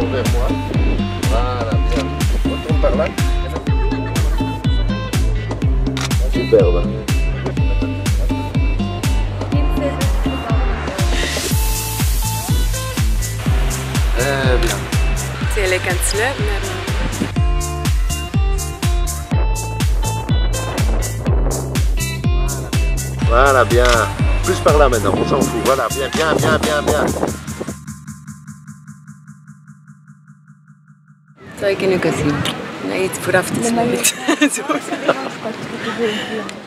alors vers moi. Voilà, bien. Retourne par là. Superbe. Bien. C'est le cantilever. Voilà, bien. Plus par là maintenant, on s'en fout. Voilà, bien, bien, bien, bien, bien. Zou ik nu kunnen zien? Nee, het vooraf het is niet.